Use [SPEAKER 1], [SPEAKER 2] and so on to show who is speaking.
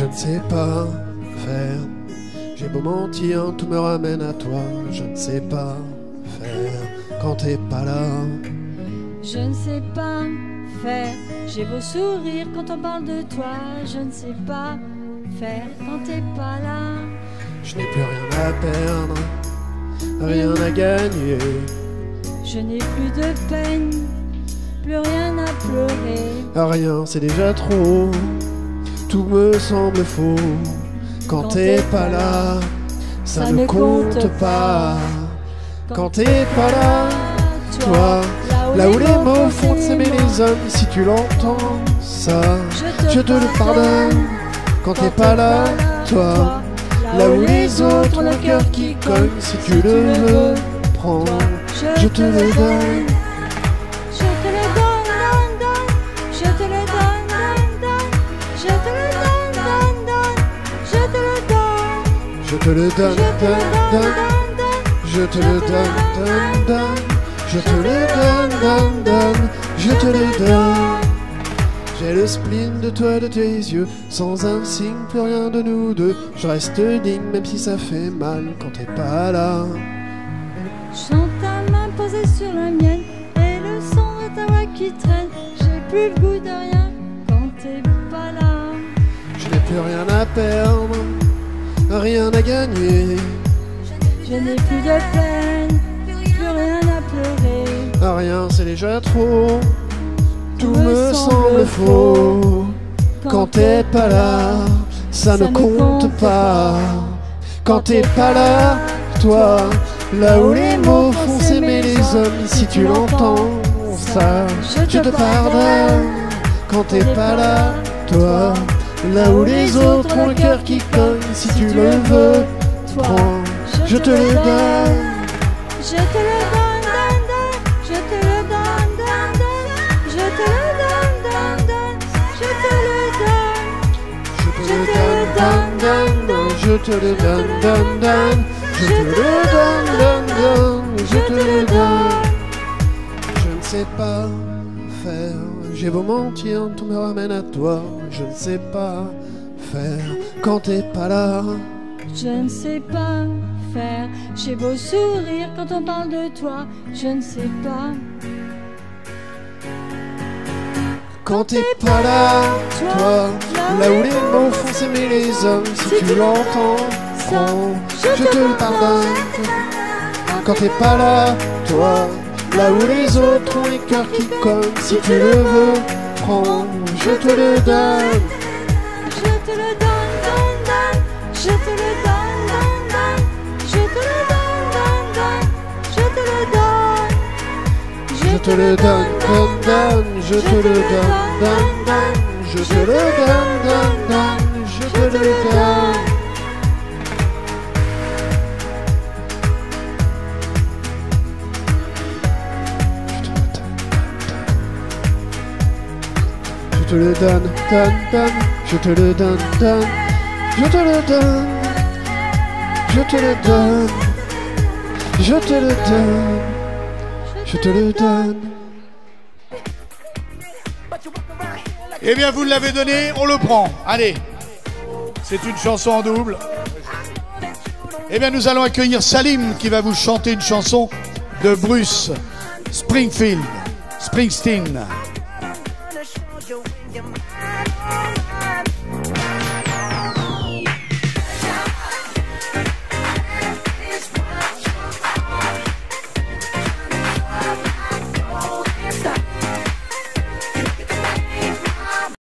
[SPEAKER 1] ne sais pas faire. J'ai beau mentir, tout me ramène à toi. Je ne sais pas faire quand t'es pas là.
[SPEAKER 2] Je ne sais pas faire. J'ai beau sourire quand on parle de toi. Je ne sais pas faire quand t'es pas là.
[SPEAKER 1] Je n'ai plus rien à perdre, rien à gagner.
[SPEAKER 2] Je n'ai plus de peine, plus rien à pleurer.
[SPEAKER 1] Rien, c'est déjà trop. Tout me semble faux. Quand t'es pas là, ça ne compte pas. Quand t'es pas là, toi, là où les mots font s'aimer les hommes, si tu l'entends, ça, je te le pardonne. Quand t'es pas là, toi, là où les autres ont le cœur qui cogne, si tu le veux, prends, je te le donne.
[SPEAKER 2] Je te le donne, donne, donne. Je te le donne, donne, donne. Je te le donne, donne, donne. Je te le donne.
[SPEAKER 1] Je te le donne, donne, donne. Je te le donne, donne, donne. Je te le donne, donne, donne. Je te le donne. J'ai le spleen de toi, de tes yeux. Sans un signe, plus rien de nous deux. Je reste digne, même si ça fait mal quand t'es pas là.
[SPEAKER 2] Chante ta main posée sur la mienne. Et le son de ta voix qui traîne. J'ai plus le goût de rien quand t'es pas là.
[SPEAKER 1] Je n'ai plus rien à perdre, rien à gagner.
[SPEAKER 2] Je n'ai plus de peine, plus rien à pleurer.
[SPEAKER 1] Rien, c'est déjà trop. Tout me semble faux. Quand t'es pas là, ça ne compte pas. Quand t'es pas là, toi, là où les mots font s'aimer les hommes, si tu l'entends, ça, je te pardonne. Quand t'es pas là, toi, là où les autres ont le cœur qui cogne, si tu le veux, prends, je te le donne.
[SPEAKER 2] Je te le donne, donne, donne. Je te le donne, donne, donne. Je te le donne, donne, donne. Je te le donne.
[SPEAKER 1] Je te le donne, donne, donne. Je te le donne, donne, donne. Je te le donne, donne, donne. Je te le donne. Je ne sais pas faire. J'ai beau mentir, tout me ramène à toi. Je ne sais pas faire quand t'es pas là.
[SPEAKER 2] Je ne sais pas faire. J'ai beau sourire quand on parle de toi. Je ne sais pas.
[SPEAKER 1] Quand t'es pas là, toi, là où les mots font s'aimer les hommes, si tu l'entends, prends, je te le pardonne. Quand t'es pas là, toi, là où les autres ont les cœurs qui cognent, si tu le veux, prends, je te le donne.
[SPEAKER 2] Je te le donne, donne, donne. Je te le donne, donne, donne. Je te le donne, donne, donne. Je te le donne.
[SPEAKER 1] Je te le donne, donne, donne. Je te le donne, donne, donne. Je te le donne, donne, donne. Je te le donne. Je te le donne, donne, donne. Je te le donne, donne. Je te le donne. Je te le donne. Je te le donne. Je te le donne.
[SPEAKER 3] Eh bien, vous l'avez donné, on le prend. Allez, c'est une chanson en double. Eh bien, nous allons accueillir Salim qui va vous chanter une chanson de Bruce Springsteen.